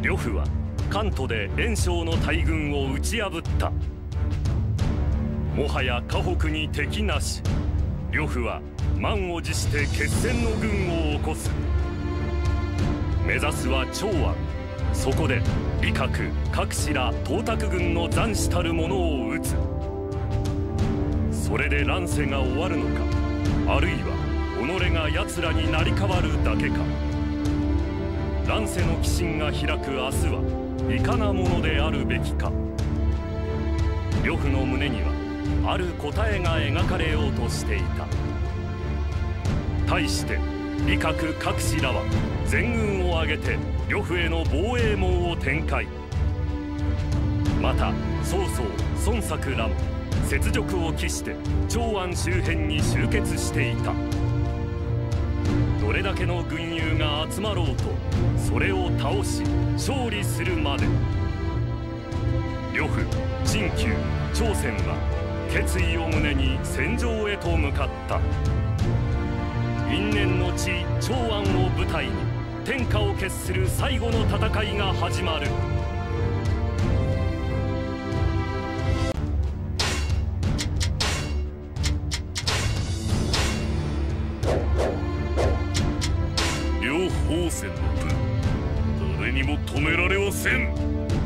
呂布は関東で袁紹の大軍を打ち破った。もはや河北に敵なし。呂布は満を持して決戦の軍を起こす。目指すは長安。そこで李覚、郭子ら董卓軍の残滓たる者を討つ。それで乱世が終わるのか、あるいは己が奴らに成り代わるだけか。乱世の鬼神が開く明日はいかなものであるべきか。呂布の胸にはある答えが描かれようとしていた。対して李覚、郭子らは全軍を挙げて呂布への防衛網を展開。また曹操、孫作らも雪辱を期して長安周辺に集結していた。どれだけの軍友が集まろうとそれを倒し勝利するまで、呂布、陳旧、張専は決意を胸に戦場へと向かった。因縁の地長安を舞台に天下を決する最後の戦いが始まる。 両方戦の分、誰にも止められはせん。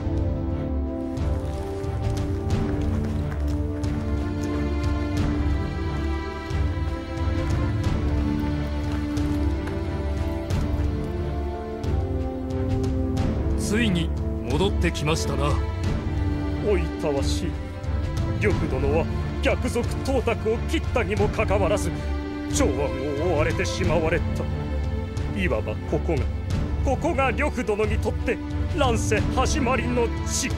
ついに戻ってきましたな。 おいたわしい。呂布殿は逆賊董卓を切ったにもかかわらず長安を追われてしまわれた。いわばここが呂布殿にとって乱世始まりの地。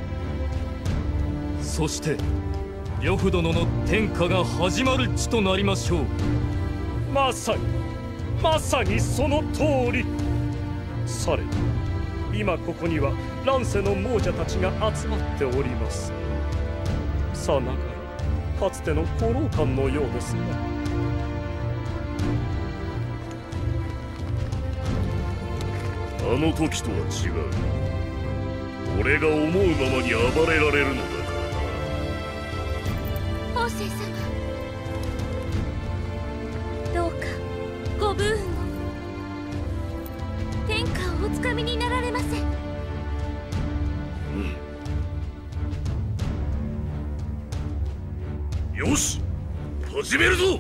そして呂布殿の天下が始まる地となりましょう。 まさにその通り。されど今ここには乱世の亡者たちが集まっております。さながらかつての古老館のようですね。 あの時とは違う。俺が思うままに暴れられるのだからな。 王政様、どうかご武運を。天下をおつかみになられませ。 よし、始めるぞ。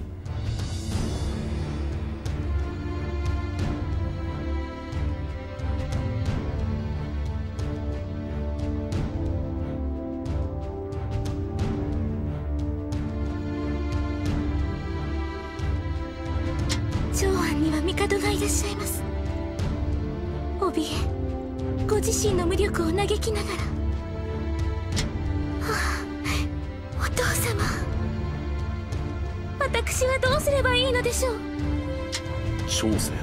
長安には帝がいらっしゃいます。怯え、ご自身の無力を嘆きながら。お父様、私はどうすればいいのでしょう。 小生、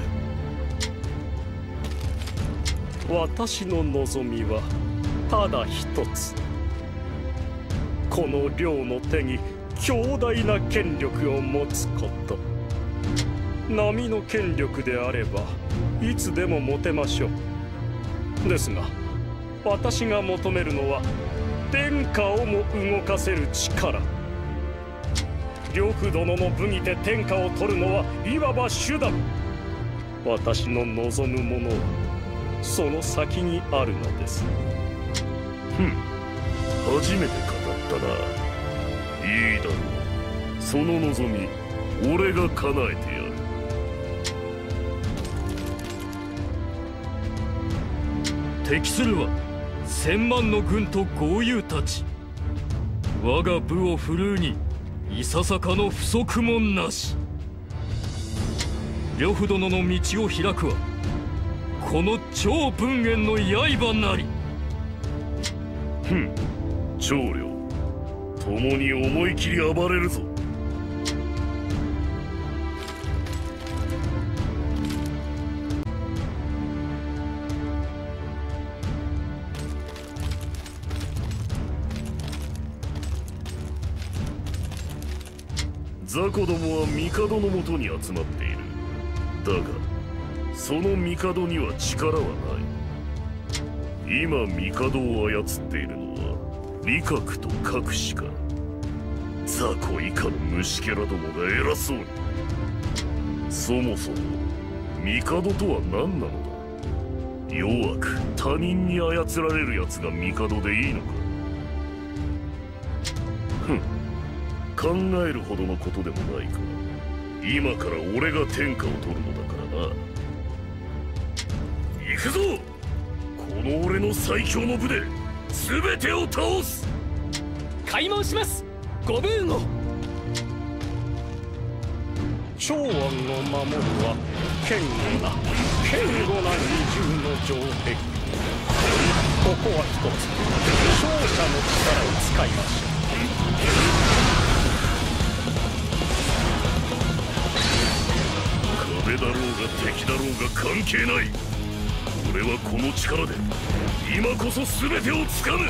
私の望みはただ一つ。この両の手に強大な権力を持つこと。並の権力であればいつでも持てましょう。ですが私が求めるのは天下をも動かせる力。呂布殿の武にて天下を取るのはいわば手段。私の望むものはその先にあるのです。 初めて語ったな。いいだろう。その望み、俺が叶えてやる。 敵するは1000万の軍と豪雄たち。我が部を振るうにいささかの不足もなし。呂布殿の道を開くはこの超文元の刃なり。 長領、共に思い切り暴れるぞ。雑魚どもは帝のもとに集まっている。だがその帝には力はない。 今帝を操っているのは李覚と郭子か。雑魚以下の虫けらどもが偉そうに。そもそも帝とは何なのだ。弱く他人に操られるやつが帝でいいのか。ふん、考えるほどのことでもないか。今から俺が天下を取るのだからな。行くぞ。この俺の最強の部で全てを倒す。 開門します。ご武運を。 長安の守るは堅固な二重の城壁。ここは一つ勝者の力を使いましょう。 壁だろうが敵だろうが関係ない。俺はこの力で今こそ全てをつかむ。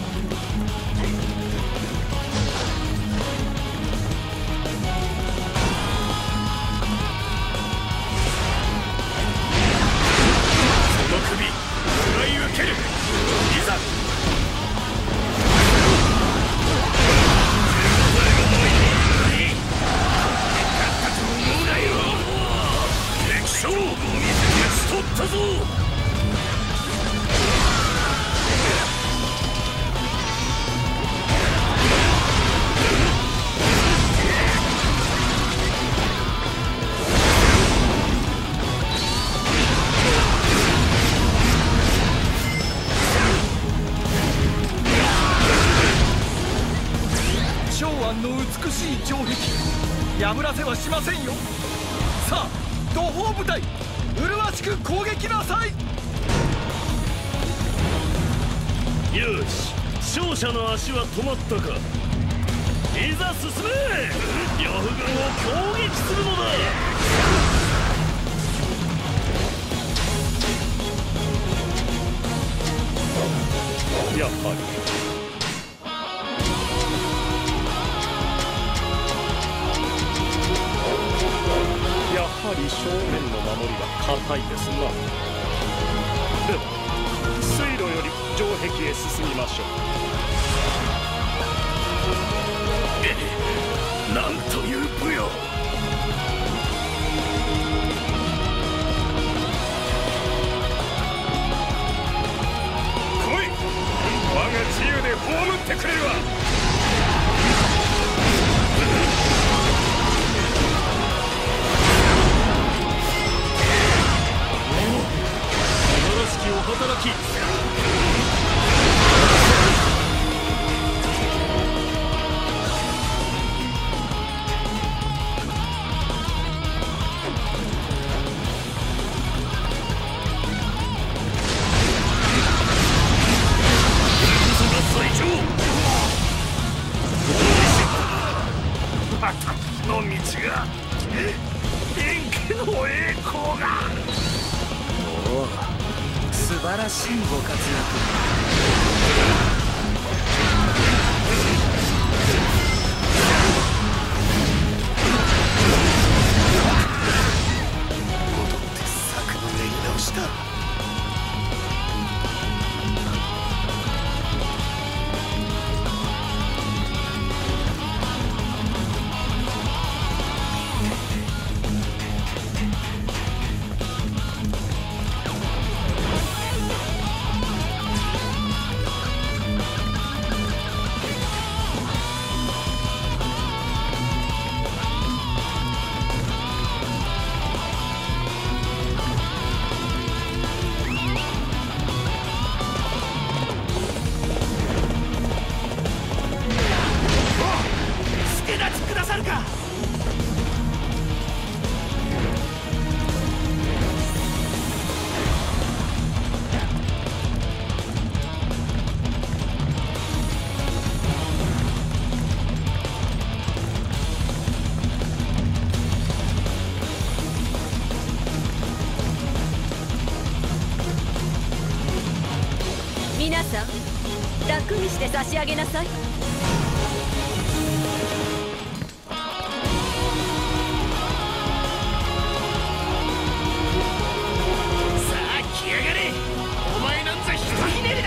その首食らい受ける。いざ。勝負を見せて取ったぞ。 長安の美しい城壁、破らせはしませんよ。さあ土砲部隊、麗しく攻撃なさい。 よし、勝者の足は止まったか。いざ進め。呂布軍を攻撃するのだ。 やはり正面の守りが固いですな。では水路より城壁へ進みましょう。なんという武よ。 来い。我が自由で葬ってくれるわ。 お働き。 私の道が人気の栄光が。 おお、素晴らしいご活躍。戻って策の練り直しだ。 皆さん、楽にして差し上げなさい。 さあ来やがれ。お前なんざひとひねり。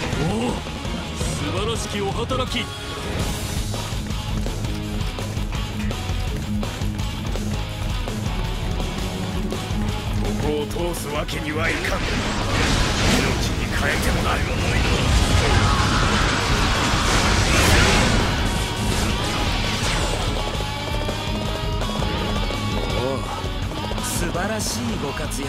おお、素晴らしきお働き。 ここを通すわけにはいかん。命に変えてもなる。 おお、素晴らしいご活躍。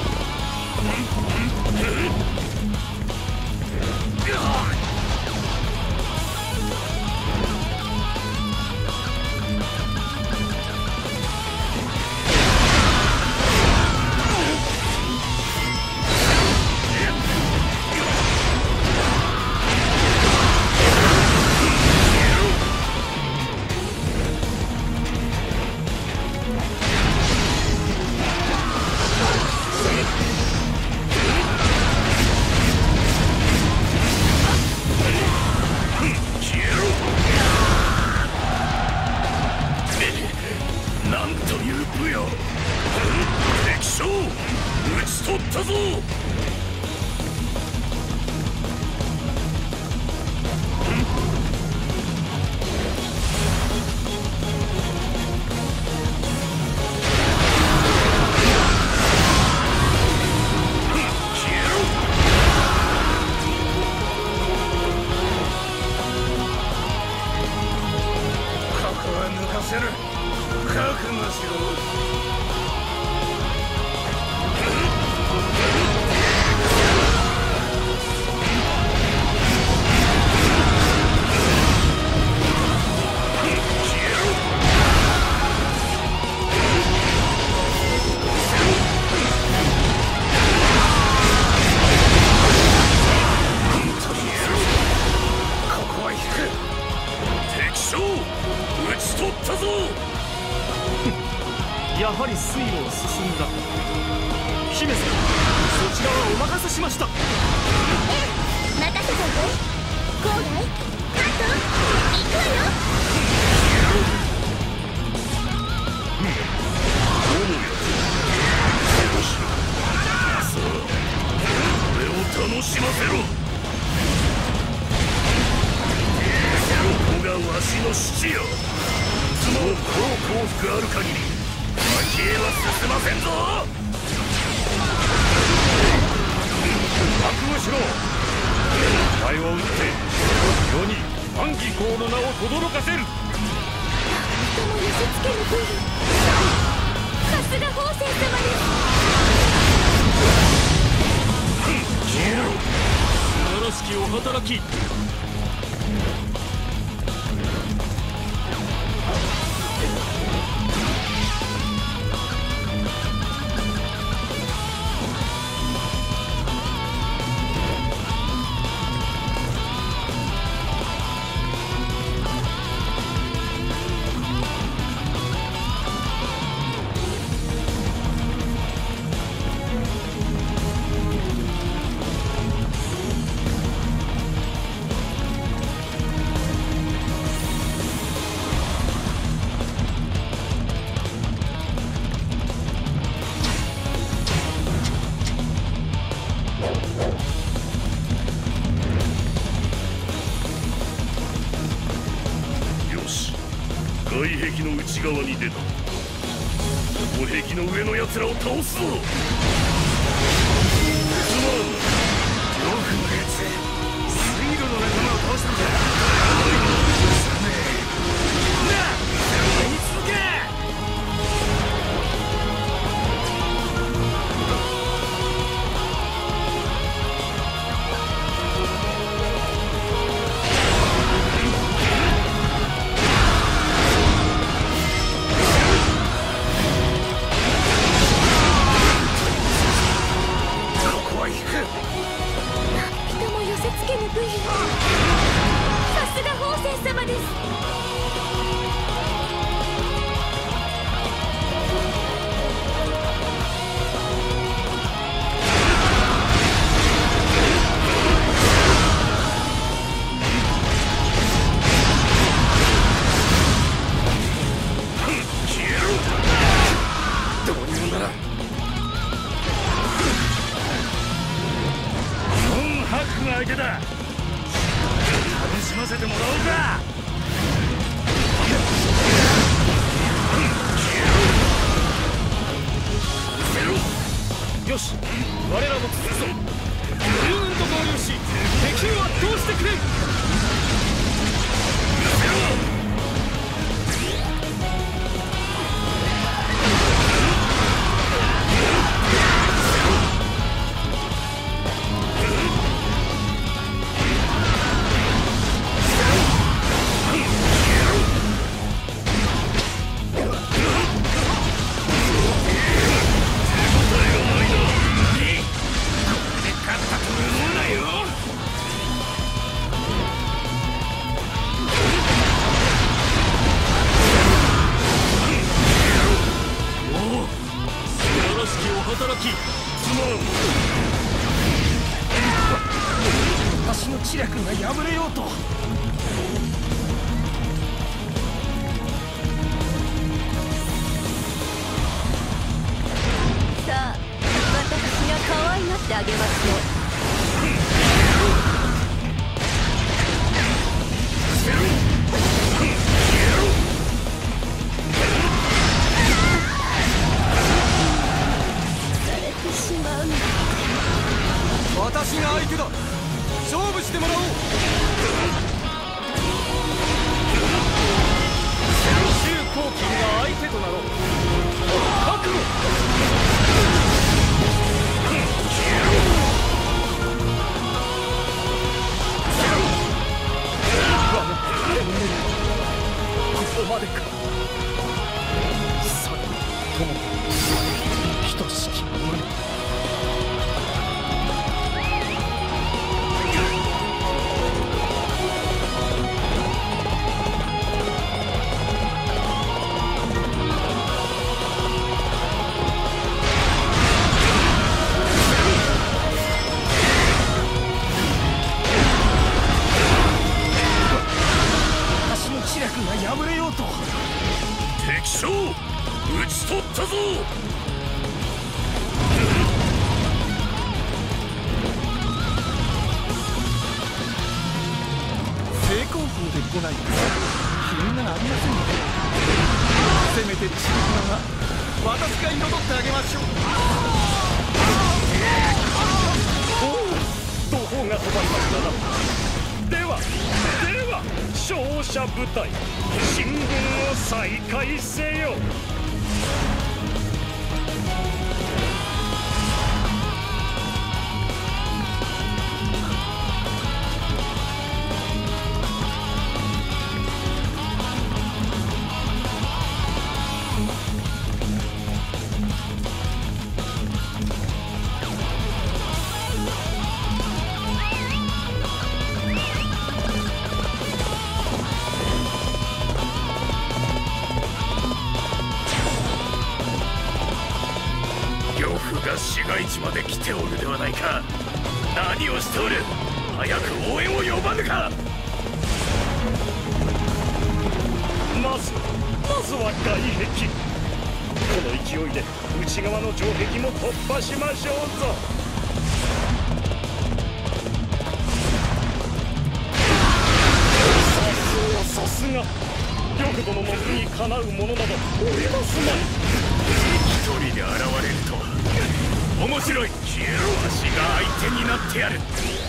なんという武よ。敵将討ち取ったぞ。 ここは抜かせる。覚悟しろ。ここは引く。 敵将討ち取ったぞ。 やはり水路を進んだ。姫様、そちらはお任せしました。 任せといて。ゴーライ、ハント、行くわよ。 俺を楽しませろ。ここがわしの父よ。もう幸福ある限り先へは進ませんぞ。 覚悟しろ。前を打って世に万技公の名を轟かせる。 人も寄せつけぬ武勇。さすが法仙様です。 素晴らしきお働き。 外壁の内側に出た。外壁の上の奴らを倒すぞ。すまん。 よくのやつ、水路の仲間を倒したんだ。言い続け。 人も寄せつけぬ武勇。さすが法仙様です。 どうにもならん。 ハックが相手だ。 ませてもらおうか。よし、我らも続くぞ。龍雲と合流し敵を圧倒してくれ。私の知略が破れようと。 さあ、私が可愛がってあげますよ。 私が相手だ。勝負してもらおう。周公金が相手となろう。覚悟。ここまでか。さあ、友等しき者。破れようと。 敵将討ち取ったぞ。 正攻法で来ないと気がありませんので、せめてチームは私が彩ってあげましょう。 おお、怒砲が止まりましたな。では勝者部隊、進軍を再開せよ。 市街地まで来ておるではないか。何をしておる。早く応援を呼ばぬか。 まずは外壁。この勢いで内側の城壁も突破しましょうぞ。さすが玉殿の武にかなうものなどおりますまい。 一人で現れるとは面白い。わしが相手になってやる。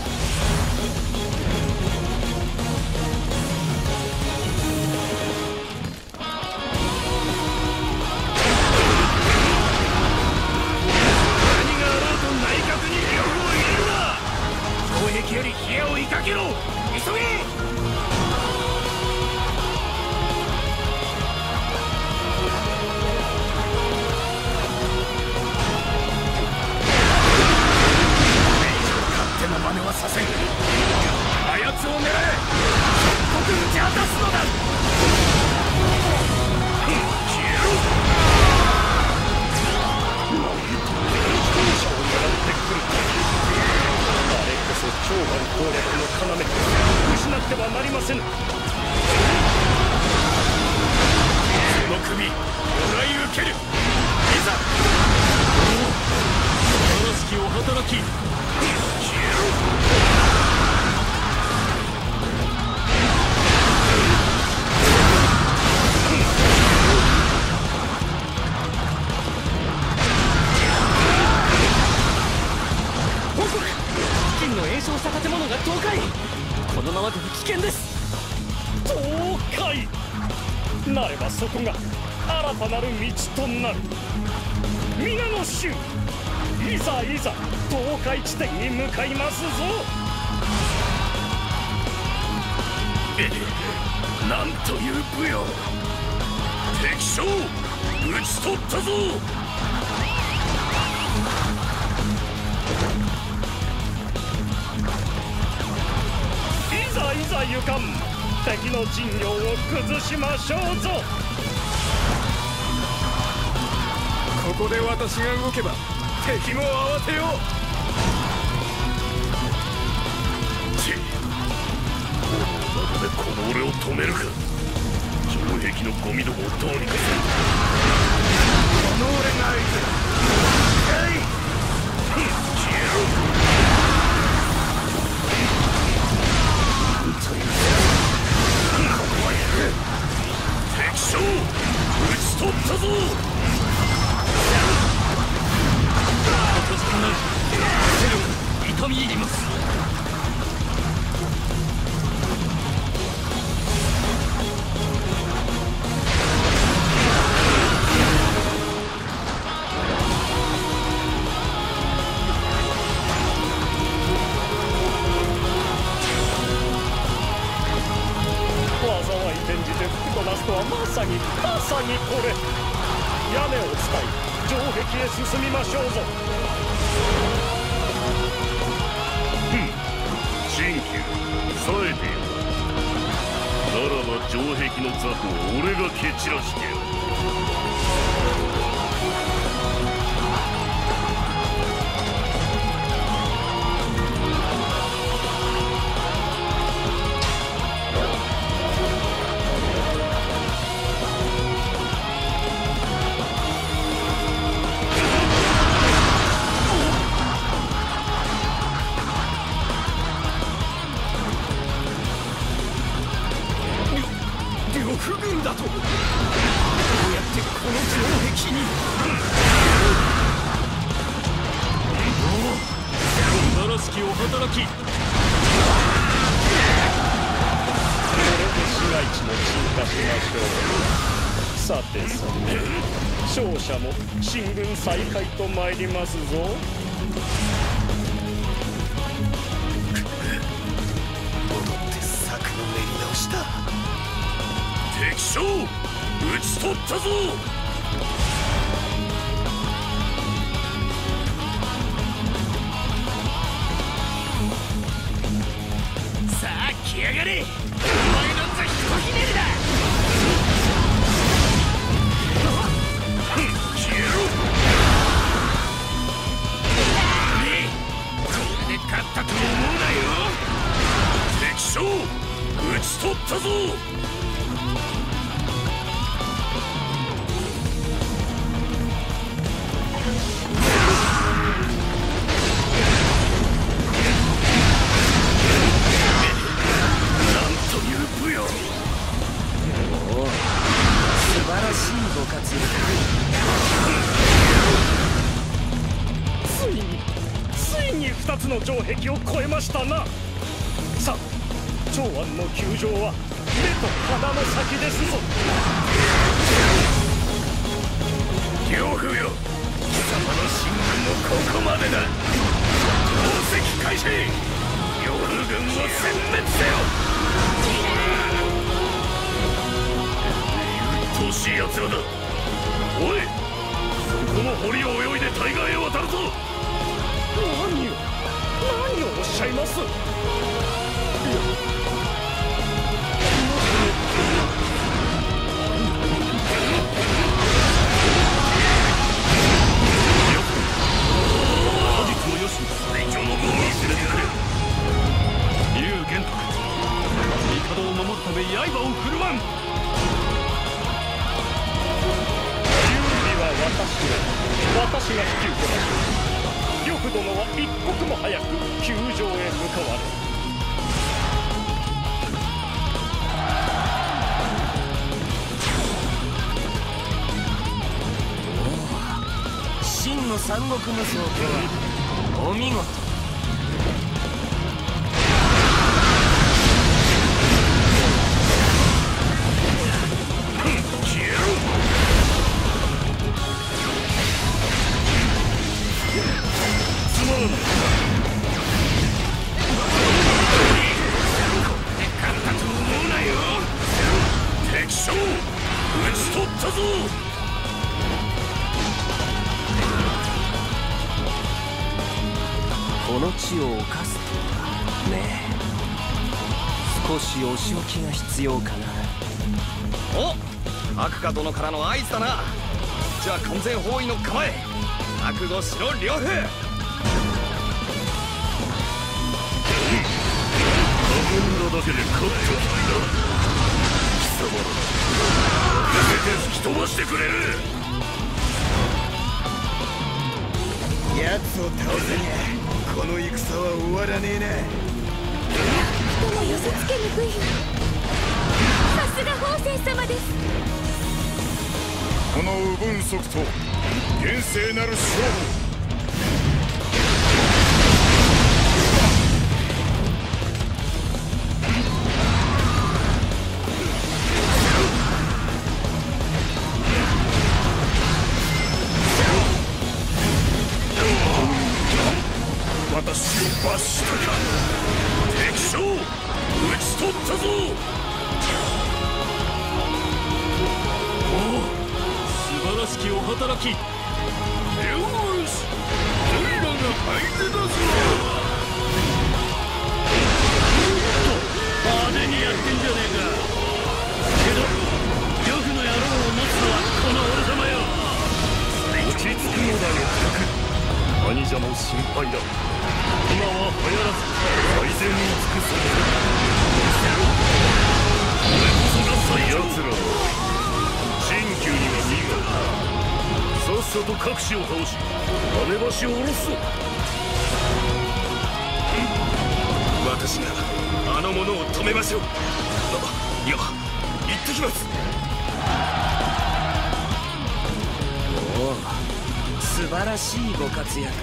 何があろうと内閣に両方入れるな。城壁より冷やを追いかけろ。急げ。真似はさせん。あやつを狙え。即刻打ち果たすのだ。消えろ。 戦車を狙ってくる。あれこそ長藩攻略の要。失ってはなりませぬ。 その首もらい受ける。いざ。 素晴らしきお働き。 した建物が倒壊。このままでは危険です。 倒壊なればそこが新たなる道となる。皆の衆、いざいざ倒壊地点に向かいますぞ。 なんという武勇。敵将討ち取ったぞ。 いざいざゆかん、敵の陣容を崩しましょうぞ。 ここで私が動けば敵も慌てよう。 中でこの俺を止めるか。城壁のゴミどもをどうにかする。この俺が相手だ。消えろ。なんというここはやる。敵将討ち取ったぞ。 痛み入ります。 災い転じて吹き飛ばすとはまさにこれ。屋根を伝い城壁へ進みましょうぞ。 新旧冴えているならば城壁の雑魚を俺が蹴散らしてやる。 呂布軍だと。どうやってこの城壁に。 素晴らしきお働き。 これで市街地も鎮火しましょう。さてさて、勝者も進軍再開と参りますぞ。 戻って策の練り直しだ。敵将討ち取ったぞ。 さあ来やがれ。お前の座ひとひねりだ。 消えろ。 これで勝ったと思うなよ。 敵将討ち取ったぞ。 素晴らしいご活躍。 ついに2つの城壁を越えましたな。さあ長安の窮状は目と鼻の先ですぞ。 呂布よ、貴様の進軍もここまでだ。投石開始。呂布軍を殲滅せよ。うっとうしい奴らだ。おい、そこの堀を泳いで対岸へ渡るぞ。 何をおっしゃいます。 果実もよし、 最強の武を見せてやれ。 龍玄徳、帝を守るため刃を振るわん。 私が引き受けましょう。呂布殿は一刻も早く宮城へ向かわれ。 真の三国無双とはお見事。 少しお仕置きが必要かな。 お、白花殿からの合図だな。じゃあ完全包囲の構え、覚悟しろ両夫。 運んだだけで勝った気だ。貴様ら全て吹き飛ばしてくれる。 奴を倒せにゃこの戦は終わらねえな。 人も寄せつけぬ武勇、さすが法政様です。 この右分足と厳正なる勝負。私を罰したか。敵将討ち取ったぞ。 おお、素晴らしきお働き。よし、オイラが相手だぞ。派手にやってんじゃねえか。けど呂布の野郎を持つのはこの俺様よ。 落ち着くのだよ。兄者も心配だ。今は流行らず最善に尽くす。これこそが最奴らの新旧には見んが、さっさと各士を倒し跳ね橋を下ろすぞ。 私があの者を止めましょう。いや、行ってきます。 おお、素晴らしいご活躍。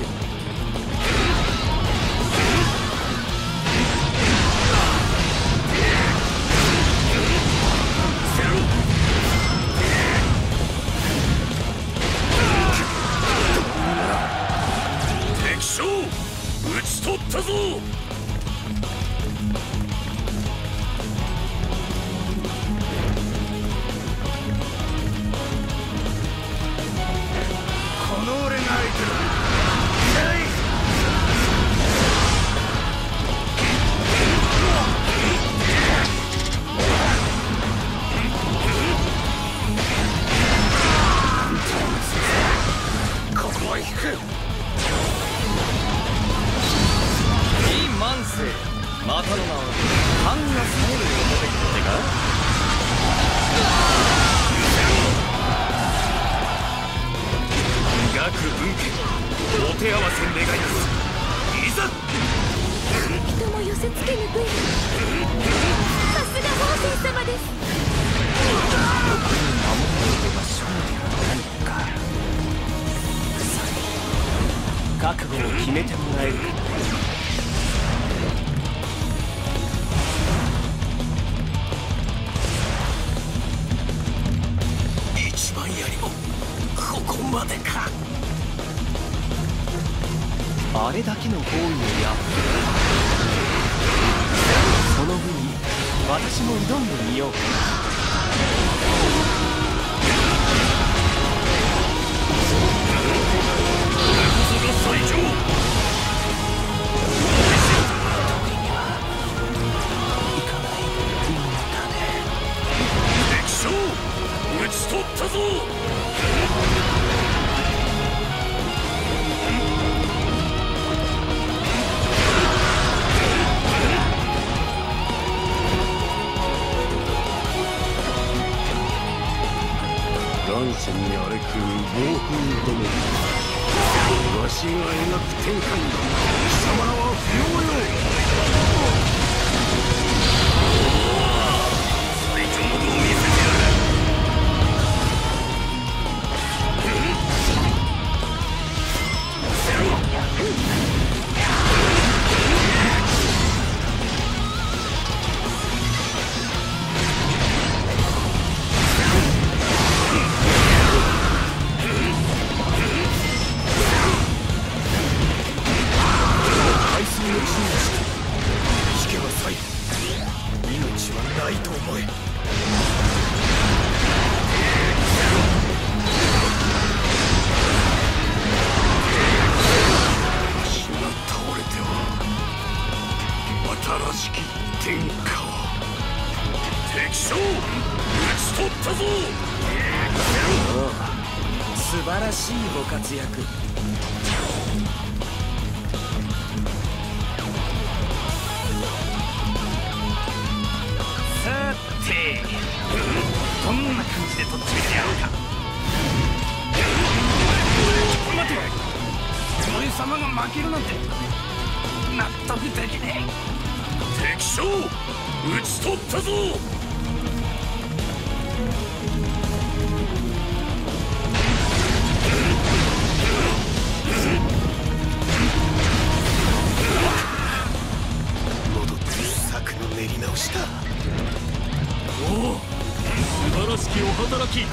敵将討ち取ったぞ。 この俺が相手だ。 ここは引く。いい万世、またの名を藩が冴えるよう出てきたってか。学文家お手合わせ願います。いざ。 人も寄せつけぬ武勇、さすが法政様です。 覚悟を決めてもらえるか。 一番槍もここまでか。 あれだけの包囲をやその分に私も挑んでみようか。 最上。敵将討ち取ったぞ。 乱世に荒れ狂う暴風ども、わしが描く天下に貴様らは不要よ。 最上の度を見せてやる。 新しき天下を。 敵将討ち取ったぞ。 おう、素晴らしいご活躍。 さて、どんな感じでとっちめてやろうか。待て、俺様が負けるなんて納得できねえ。敵将討ち取ったぞ。 戻って策の練り直しだ。 おお、素晴らしきお働き。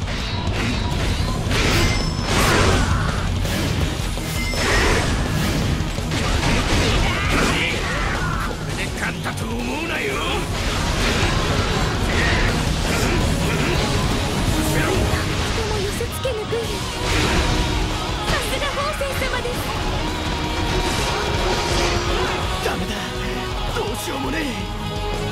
勝ったと思うなよ。 人も寄せつけぬ軍。さすが法政様です。 ダメだ、どうしようもねえ。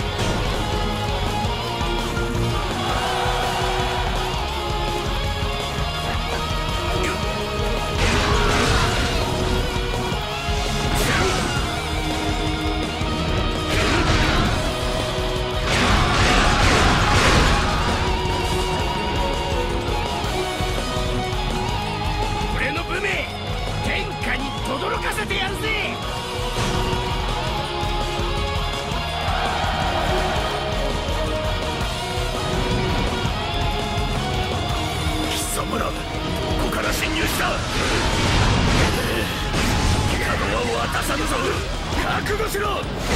驚かせてやるぜ。 貴様らどこから侵入した。角は渡さぬぞ。覚悟しろ。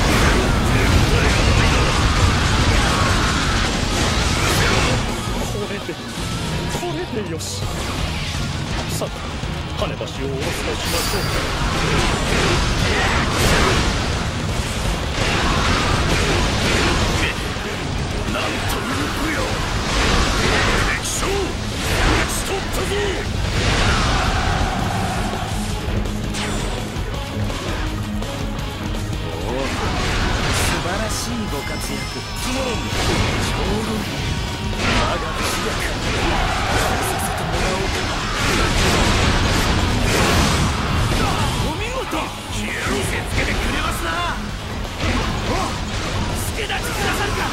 これでよし。さあ跳ね橋を下ろすとしましょう。 なんという武よ。敵将討ち取ったぞ。 おお、素晴らしいご活躍。 つまらん。 ちょうどいい。我が主役させてもらおうか。 お見事、見せつけてくれますな。助立ちくださるか。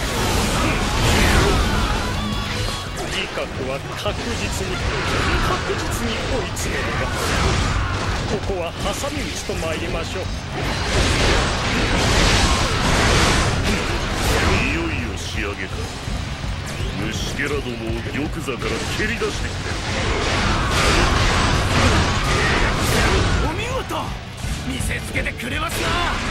李覚は確実に追い詰めるが、ここは挟み撃ちと参りましょう。 いよいよ仕上げか。虫けらどもを玉座から蹴り出してくれ。 お見事、見せつけてくれますな。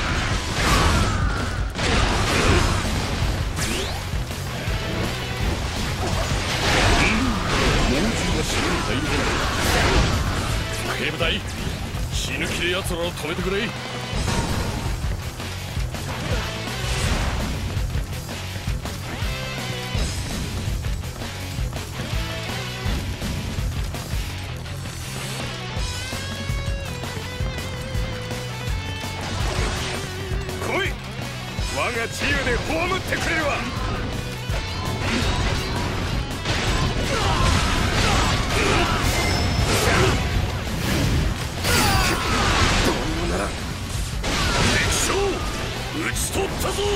猛獣が城に入るもんだ。警部隊、死ぬ気で奴らを止めてくれ。 来い、我が自由で葬ってくれるわ。 敵将討ち取ったぞ。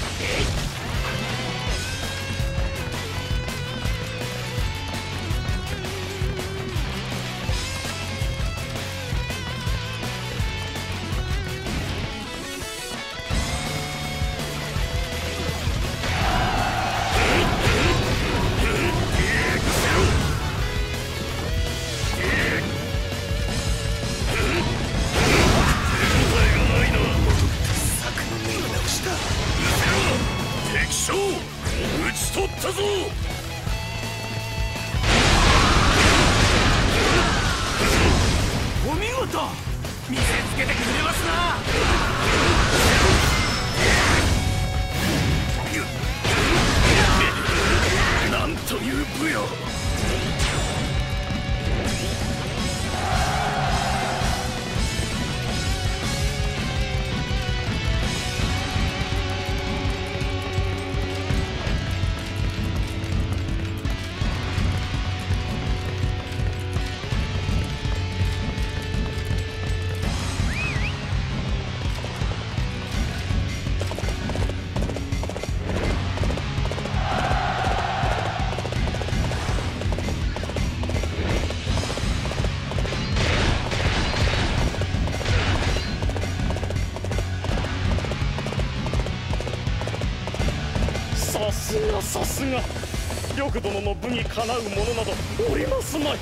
敵将討ち取ったぞ。 お見事、見せつけてくれますな。 なんという武よ。 さすが呂布殿の武にかなう者などおりますまい。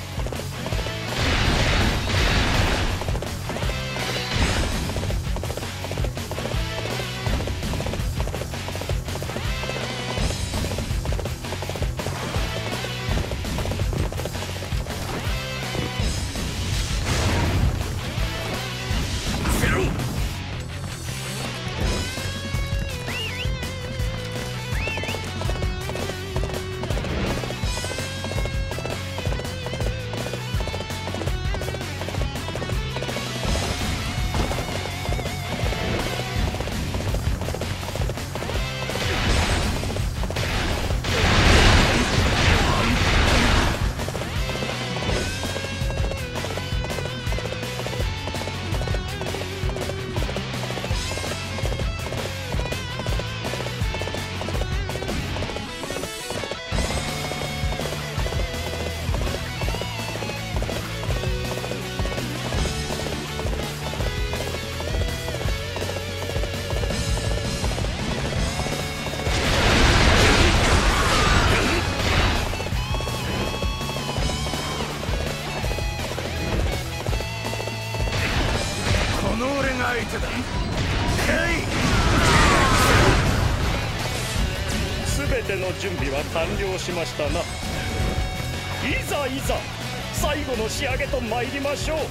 全ての準備は完了しましたな。いざ最後の仕上げと参りましょう。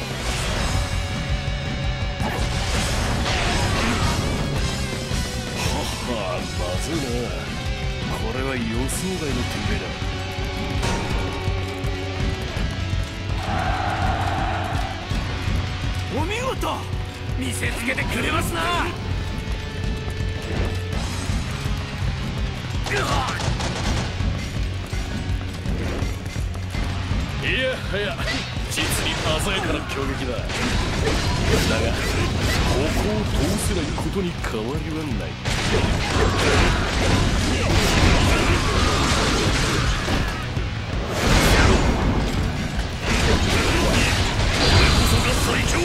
はまずいな。これは予想外の展開だ。 お見事、見せつけてくれますな。 いやはや、実に鮮やかな攻撃だ。だがここを通せないことに変わりはない。 最強。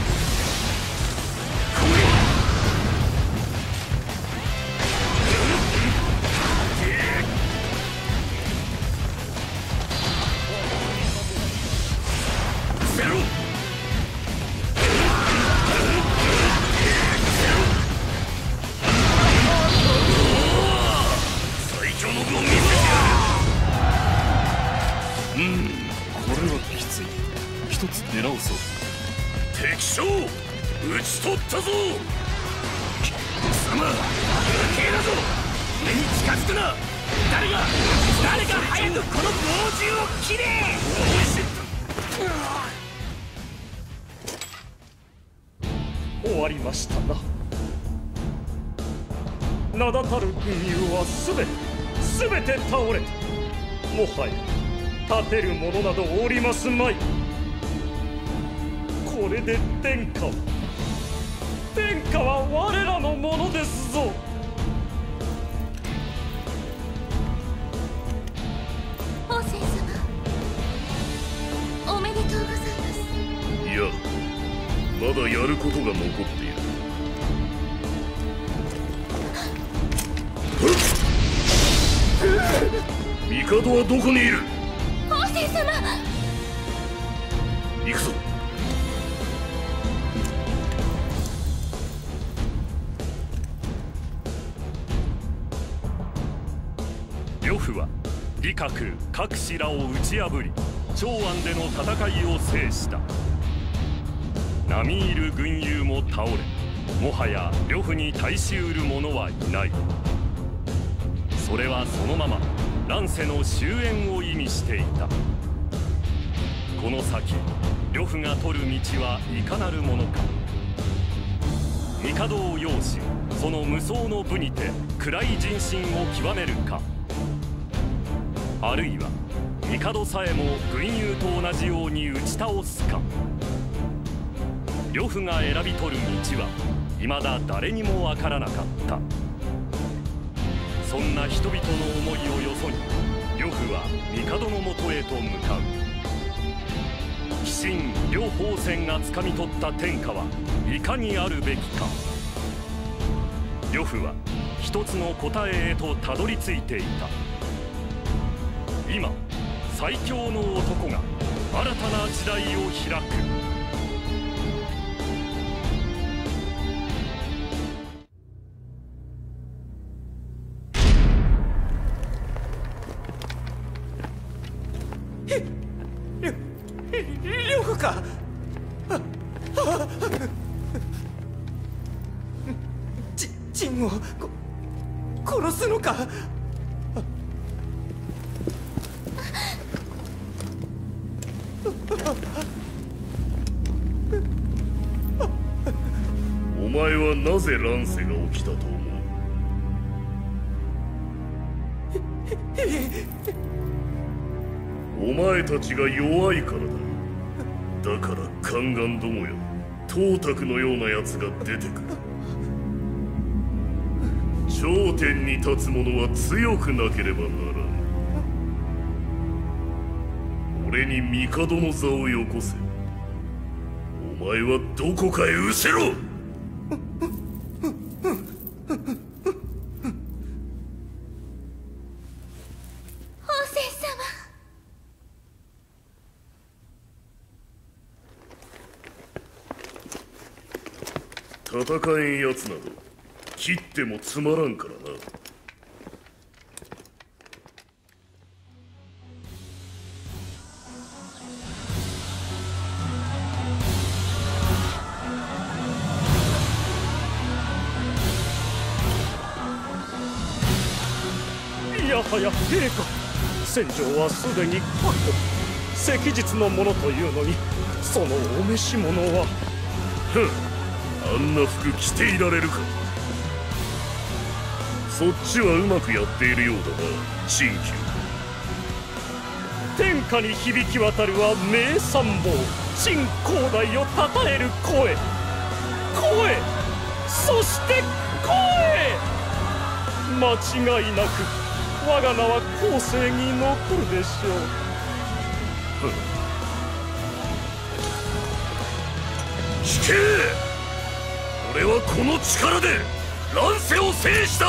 これはきつい。一つ出直そう。 敵将討ち取ったぞ。貴様余計だぞ。目に近づくな。誰が早くこの猛獣を切れ。 終わりましたな。名だたる軍友は全て倒れた。もはや立てる者などおりますまい。これで天下は我らのものですぞ。 王政様、おめでとうございます。 いや、まだやることが残っている。帝はどこにいる？ 王政様、 行くぞ。 呂布は李覚各氏らを打ち破り、長安での戦いを制した。並みいる軍友も倒れ、もはや呂布に対しうる者はいない。それはそのまま乱世の終焉を意味していた。この先呂布が取る道はいかなるものか。帝を擁し、その無双の武にて暗い人心を極めるか、あるいは帝さえも軍友と同じように打ち倒すか。呂布が選び取る道は未だ誰にもわからなかった。そんな人々の思いをよそに呂布は帝のもとへと向かう。鬼神呂奉戦がつかみ取った天下はいかにあるべきか。呂布は一つの答えへとたどり着いていた。今最強の男が新たな時代を開く。 両夫か。ジンを殺すのか。 お前はなぜ乱世が起きたと思う？お前たちが弱いからだ。だから宦官どもや董卓のような奴が出てくる。頂点に立つ者は強くなければならん。俺に帝の座をよこせ。お前はどこかへ失せろ。戦えんやつなど切ってもつまらんからな。 いやはや陛下、戦場はすでに確保。昔日のものというのにそのお召し物は。 ふん、あんな服着ていられるか。そっちはうまくやっているようだな、陳旧。 天下に響き渡るは名参謀陳広大をたたえる声。そして声。間違いなく我が名は後世に残るでしょう。 聞け！俺はこの力で乱世を制した。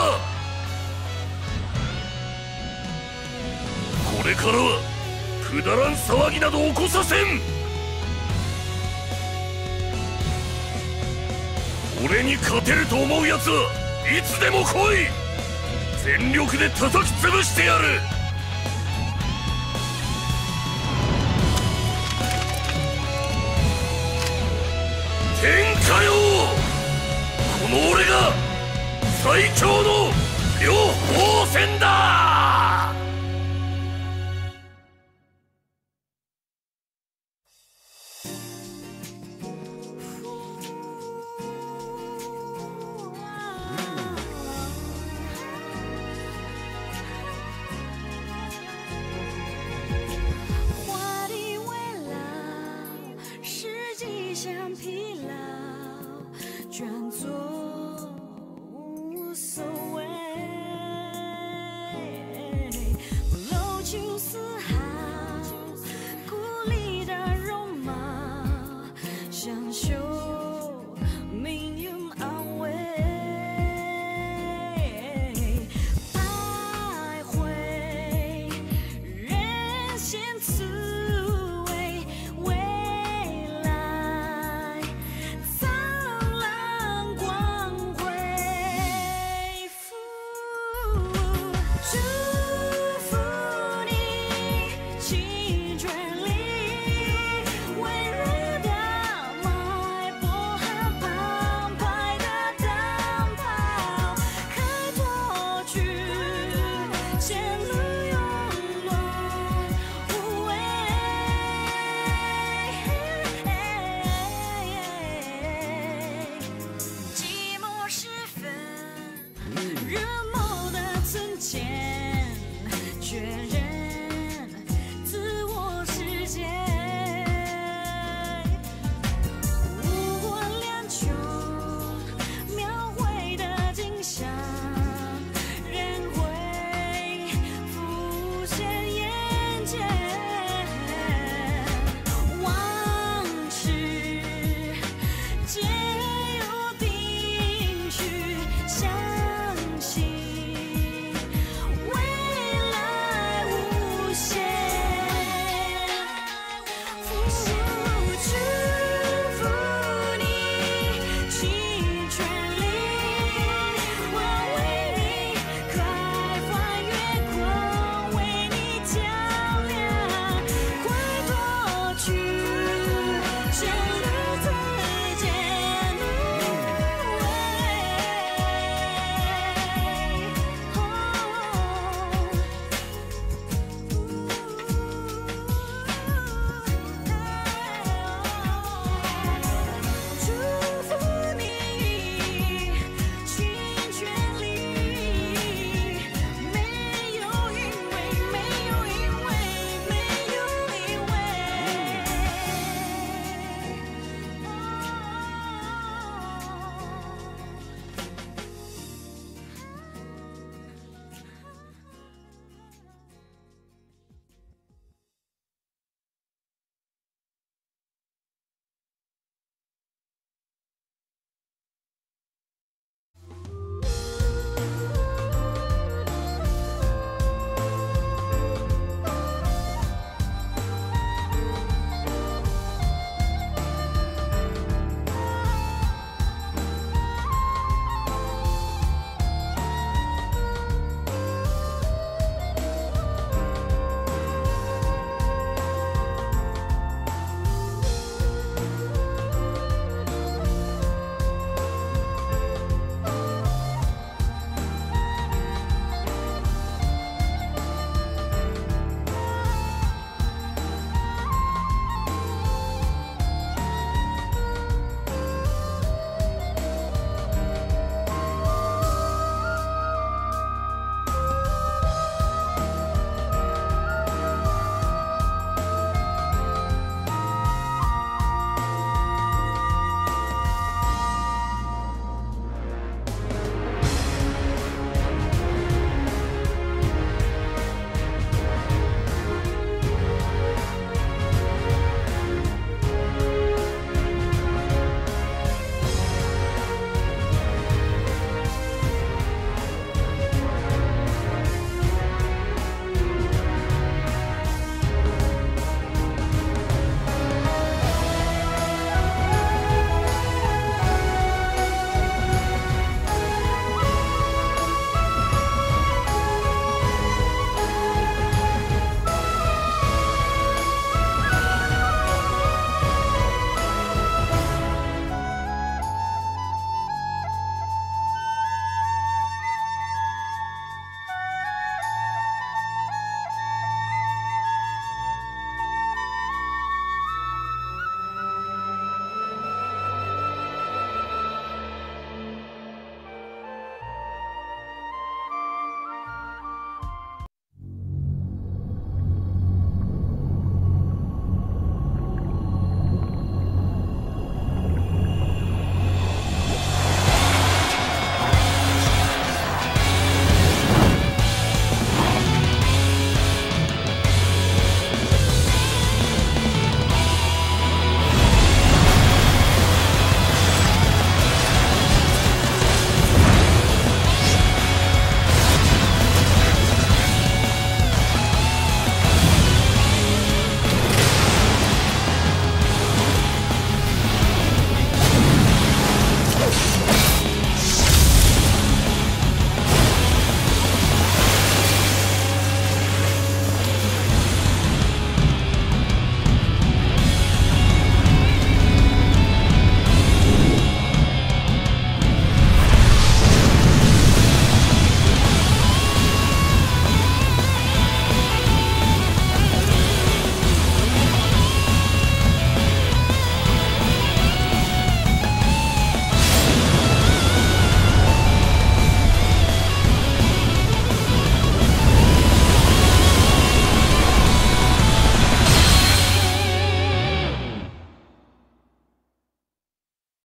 これからはくだらん騒ぎなど起こさせん。俺に勝てると思うやつはいつでも来い。全力で叩き潰してやる。天下よ、この俺が最強の両方戦だ。 就似